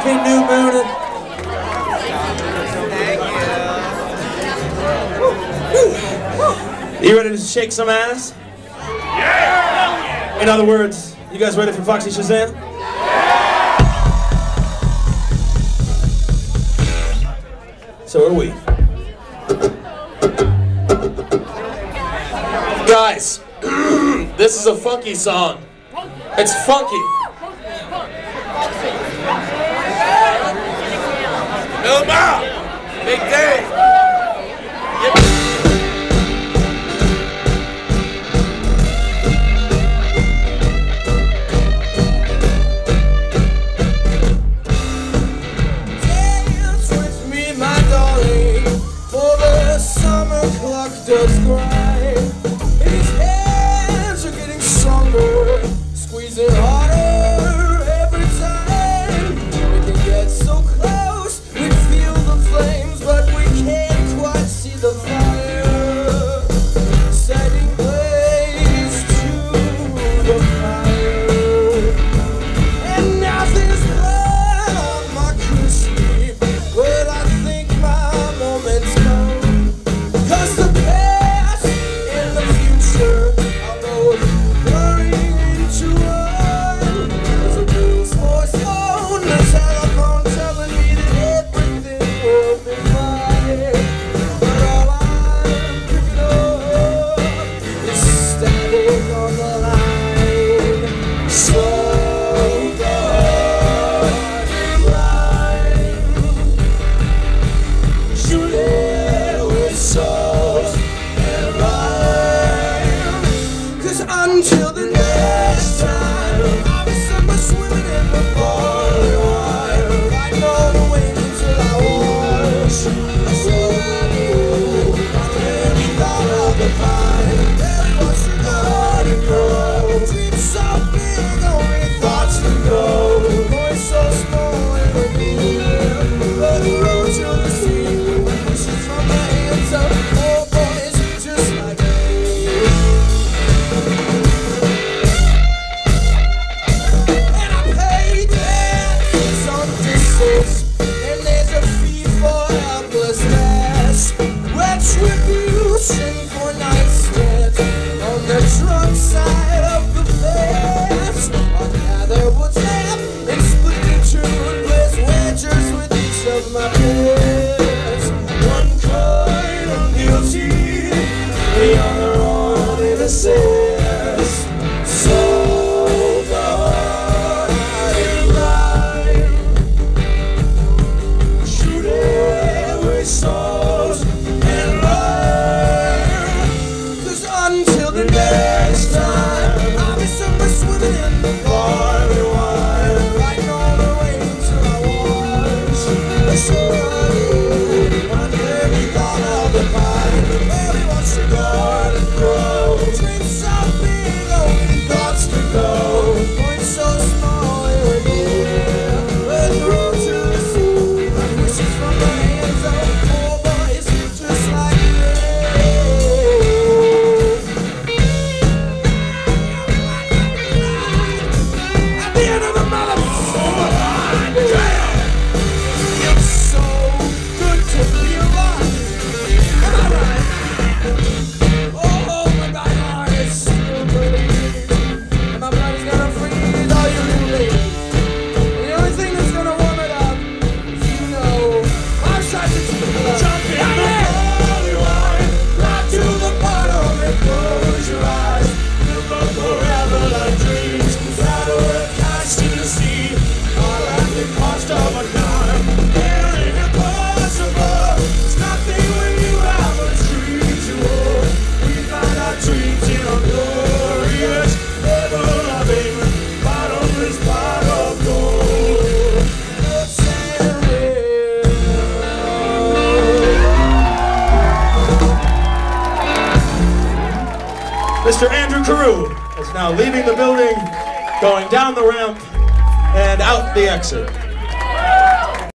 Happy new moon. You ready to shake some ass? Yeah! In other words, you guys ready for Foxy Shazam? Yeah! So are we. Guys, this is a funky song. It's funky. Fill 'em out! Big day! Dance with me, my darling, for the summer clock does grind. His hands are getting stronger, squeezing harder every time. We can get so close, we feel the flames, but we can't quite see the fire. Setting blaze to the fire. And now there's blood on my cushion. Well, I think my moment's come. 'Cause the past and the future are both blurring into one. There's a blues voice on the telephone telling me that everything will be fine. But all I'm picking up is static on the line. Slow burning line. Shooting with swords and rhyme. 'Cause until the next time, I'll be somewhere swimming in the Barleywine, riding all the way until I wash. So I'm really out of the pine. Barely watch the garden grow. Dreams so big, only thoughts to go. Voice so small and near, but the road to the sea pushes from my hands up. Oh, boys, just like me. And I pay taxes on distance, and there's a fee for helplessness. Retribution for night stands on the drunk side of the fence. I'll gather what's left and split in two and place wedges with each of my pets. One coin on guilty, the other on innocence. So in line, shooting with swords and rhyme. 'Cause until the next time, I'll be somewhere swimming in the Barleywine, riding all the way until I wash. So I'm very thought of the pine. Barely watch the garden grow. Dreams so big, only thoughts to go. Points so small and near, but the road to the sea, my wishes from the hands of poor boys just like me. At the end of the motherfucking trail, it's so good to be alive. Am I right? Oh, but my heart is still bleeding, and my blood is gonna freeze all you little ladies. And the only thing that's gonna warm it up is, you know, our shots of tequila. Jump in the Barleywine, right to the bottom and close your eyes. Live up forever like dreams, out of the cash to the sea. All at the cost of a dime. It ain't impossible. It's nothing when you have a dream to hold. We find our dreams in a glorious, ever-loving, bottomless pot of gold. Let's end it. Mr. Andrew Carew is now leaving the building, going down the ramp and out the exit.